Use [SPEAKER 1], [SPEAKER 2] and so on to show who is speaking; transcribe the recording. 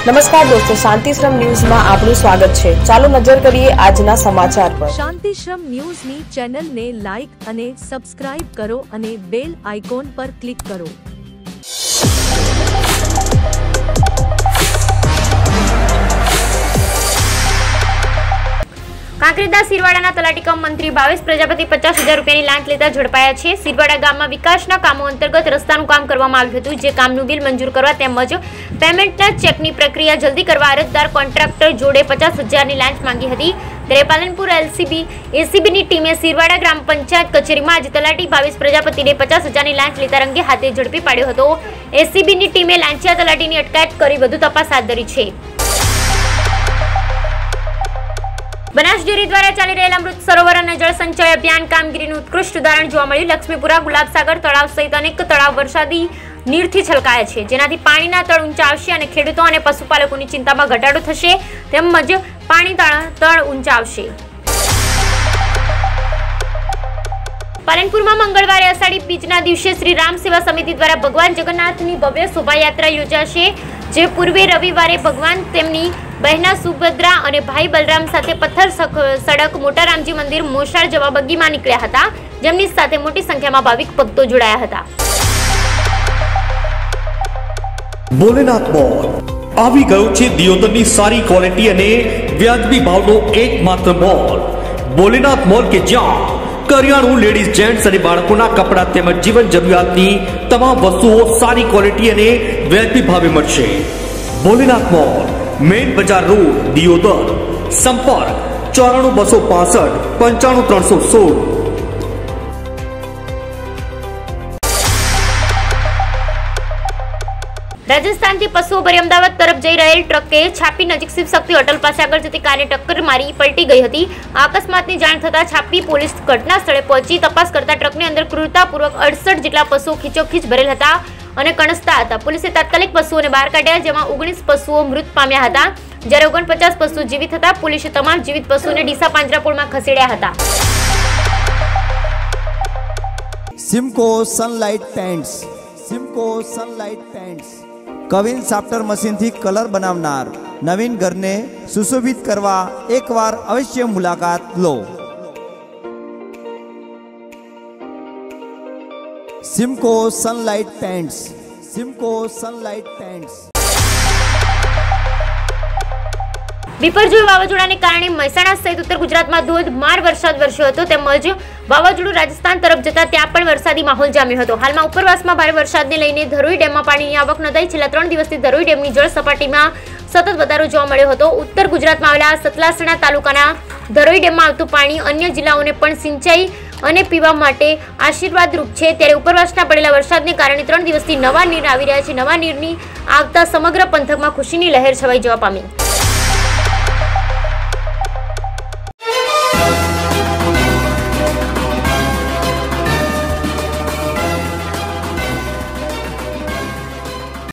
[SPEAKER 1] नमस्कार दोस्तों, शांतिश्रम न्यूज में आपનું સ્વાગત છે। ચાલો નજર કરીએ આજના સમાચાર પર।
[SPEAKER 2] શાંતિશ્રમ ન્યૂઝની ચેનલને લાઈક અને સબસ્ક્રાઇબ કરો અને બેલ આઇકોન પર ક્લિક કરો।
[SPEAKER 3] કાંકરેજના સિરવાડાના તલાટી કમ મંત્રી ભાવેશ પ્રજાપતિ 50,000 રૂપિયાની લાંચ લેતા ઝડપાયા છે। સિરવાડા ગામમાં વિકાસના કામો અંતર્ગત રસ્તાનું કામ કરવામાં આવ્યું હતું, જે કામનું બિલ મંજૂર કરવા તેમજ પેમેન્ટના ચેકની પ્રક્રિયા જલ્દી કરવા અરજદાર કોન્ટ્રાક્ટર જોડે 50,000ની લાંચ માંગી હતી। ત્યારે પાલનપુર એસીબીની ટીમે સિરવાડા ગ્રામ પંચાયત કચેરીમાં આજે તલાટી ભાવેશ પ્રજાપતિને 50,000ની લાંચ લેતા રંગે હાથે ઝડપી પાડ્યો હતો। એસીબીની ટીમે લાંચિયા તલાટીની અટકાયત કરી વધુ તપાસ હાથ ધરી છે। બનાસ ડેરી દ્વારા ચાલી રહેલા અમૃત સરોવર અને જળ સંચય અભિયાન કામગીરીનું ઉત્કૃષ્ટ ઉદાહરણ જોવા મળ્યું। લક્ષ્મીપુરા, ગુલાબસાગર તળાવ સહિત અનેક તળાવ વરસાદી નીરથી છલકાયા છે, જેનાથી પાણીના તળ ઊંચા આવશે અને ખેડૂતો અને પશુપાલકોની ચિંતામાં ઘટાડો થશે, તેમજ પાણી તળ ઊંચા આવશે। પાલનપુરમાં મંગળવારે અષાઢી બીજના દિવસે શ્રી રામ સેવા સમિતિ દ્વારા ભગવાન જગન્નાથની ભવ્ય શોભાયાત્રા યોજાશે, જે પૂર્વે રવિવારે ભગવાન તેમની બહેના સુભદ્રા અને ભાઈ બલરામ સાથે પથ્થર સડક મોટા રામજી મંદિર મોસાળ જવા બગીમાં નીકળ્યા હતા, જેમની સાથે મોટી સંખ્યામાં ભાવિક ભક્તો જોડાયા હતા।
[SPEAKER 4] ભોલેનાથ મોલ આવી ગયો છે દિયોદરની સારી ક્વોલિટી અને વ્યાજબી ભાવનો એકમાત્ર મોલ ભોલેનાથ મોલ, કે જ્યાં કરિયાણું, લેડીઝ, જેન્ટ્સ અને બાળકોના કપડાં તેમજ જીવન જરૂરિયાતની તમામ વસ્તુઓ સારી ક્વોલિટી અને વ્યાજબી ભાવે મળશે। Bholenath mall, main bazaar road, Diyodar. સંપર્ક 94 265 95 316।
[SPEAKER 3] રાજસ્થાનથી પશુઓ ભરી અમદાવાદ તરફ જઈ રહેલ ટ્રકે છાપી નજીક શિવ શક્તિ હોટલ પાસે આગળ જતી કારને ટક્કર મારી પલટી ગઈ હતી। આ અકસ્માતની જાણ થતાં છાપી પોલીસ ઘટના સ્થળે પહોંચી તપાસ કરતા ટ્રકની અંદર ક્રૂરતાપૂર્વક 68 જેટલા પશુઓ ખીચોખીચ ભરેલ હતા અને કણસતા હતા। પોલીસે તાત્કાલિક પશુઓને બહાર કાઢ્યા, જેમાં 19 પશુઓ મૃત પામ્યા હતા, જ્યારે 49 પશુઓ જીવિત હતા। પોલીસે તમામ જીવિત પશુઓને ડીસા પાંજરાપોળમાં ખસેડ્યા હતા।
[SPEAKER 5] Simco sunlight paints, Simco sunlight paints કવિન સાફ્ટર મશીનથી કલર બનાવનાર નવીન ઘરને સુશોભિત કરવા એકવાર અવશ્ય મુલાકાત લો। Simco sunlight paints, Simco sunlight paints.
[SPEAKER 3] Biparjoy વાવાઝોડાને કારણે મહેસાણા સહિત ઉત્તર ગુજરાતમાં ધોધમાર વરસાદ વરસ્યો હતો, તેમજ વાવાઝોડું રાજસ્થાન તરફ જતા ત્યાં પણ વરસાદી માહોલ જામ્યો હતો। હાલમાં ઉપરવાસમાં ભારે વરસાદને લઈને ધરોઈ ડેમમાં પાણીની આવક નોંધાઈ। છેલ્લા 3 દિવસથી ધરોઈ ડેમની જળ સપાટીમાં સતત વધારો જોવા મળ્યો હતો। ઉત્તર ગુજરાતમાં આવેલા સતલાસણા તાલુકાના ધરોઈ ડેમમાં આવતું પાણી અન્ય જિલ્લાઓને પણ સિંચાઈ અને પીવા માટે આશીર્વાદરૂપ છે। ત્યારે ઉપરવાસના પડેલા વરસાદને કારણે 3 દિવસથી નવા નીર આવી રહ્યા છે। નવા નીરની આવતા સમગ્ર પંથકમાં ખુશીની લહેર છવાઈ જવા પામી।